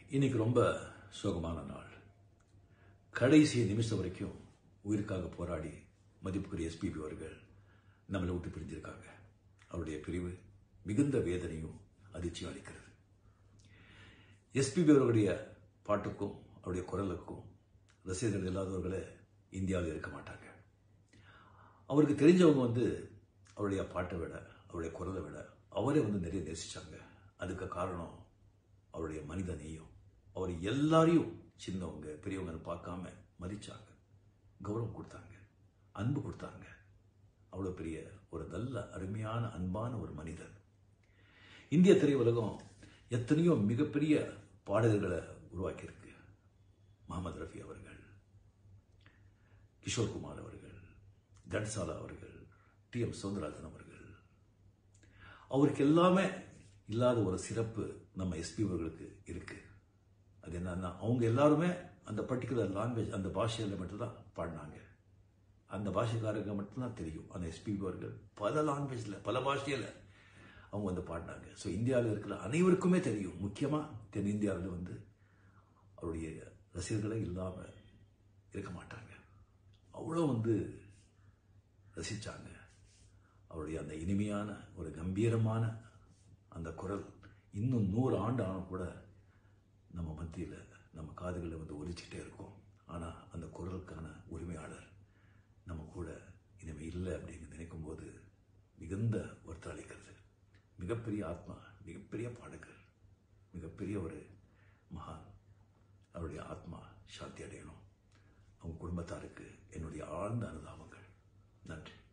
இன்னைக்கு ரொம்ப சோகமான நாள். கடைசி நிமிஷம் வரைக்கும் உயிருக்காக போராடி மதிப்புக்குரிய SPB அவர்கள் நம்மளை விட்டு பிரிஞ்சிருக்காங்க. அவருடைய பிரிவு மிகுந்த வேதனையும் அதிர்ச்சியும் அளிக்கிறது. SPB அவர்களுடைய பாட்டுக்கும் அவருடைய குரலுக்கும் ரசிகர்கள் இல்லாதவர்களே இந்தியாவில் இருக்க மாட்டாங்க. அவருக்கு தெரிஞ்சவங்க அவருடைய பாட்டை விட அவருடைய குரலை விட அவரே நிறைய நேசிச்சாங்க. அதுக்கு காரணம் அவருடைய மனித நேயம். அவர் எல்லாரையும் சின்னவங்க பெரியவங்க பார்க்காம மதிச்சாங்க, கௌரவம் கொடுத்தாங்க, அன்பு கொடுத்தாங்க. அவ்வளோ பெரிய ஒரு நல்ல அருமையான அன்பான ஒரு மனிதர். இந்திய திரையுலகம் எத்தனையோ மிகப்பெரிய பாடகர்களை உருவாக்கியிருக்கு. முகமது ரஃபி அவர்கள், கிஷோர் குமார் அவர்கள், கன்சாலா அவர்கள், TM சௌந்தரராஜன் அவர்கள். அவருக்கு எல்லாமே இல்லாத ஒரு சிறப்பு நம்ம SPB அவர்களுக்கு இருக்கு. அது என்னன்னா, அவங்க எல்லாருமே அந்த பர்டிகுலர் லாங்குவேஜ், அந்த பாஷையில் மட்டும்தான் பாடினாங்க. அந்த பாஷைக்காரங்க மட்டும்தான் தெரியும். அந்த SPB அவர்கள் பல லாங்குவேஜில் பல பாஷையில் அவங்க பாடினாங்க. ஸோ இந்தியாவில் இருக்கிற அனைவருக்குமே தெரியும். முக்கியமாக தென்னிந்தியாவில் அவருடைய ரசிகர்களே இல்லாமல் இருக்க மாட்டாங்க. அவ்வளோ ரசித்தாங்க. அவருடைய அந்த இனிமையான ஒரு கம்பீரமான அந்த குரல் இன்னும் 100 ஆண்டு ஆனும் கூட நம்ம மத்தியில் நம்ம காதுகளில் ஒலிச்சிட்டே இருக்கும். ஆனால் அந்த குரலுக்கான உரிமையாளர் நம்ம கூட இனிமேல் இல்லை அப்படின்னு நினைக்கும் போது மிகுந்த வருத்தம் அளிக்கிறது. மிகப்பெரிய ஆத்மா, மிகப்பெரிய பாடகர், மிகப்பெரிய ஒரு மகான். அவருடைய ஆத்மா சாந்தி அடையணும். அவங்க குடும்பத்தாருக்கு என்னுடைய ஆழ்ந்த அனுதாபங்கள். நன்றி.